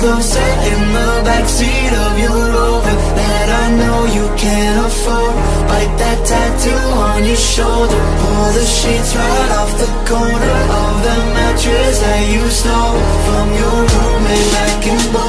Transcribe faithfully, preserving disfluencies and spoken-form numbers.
closer in the backseat of your Rover that I know you can't afford. Bite that tattoo on your shoulder, pull the sheets right off the corner of the mattress that you stole from your roommate back in Boulder.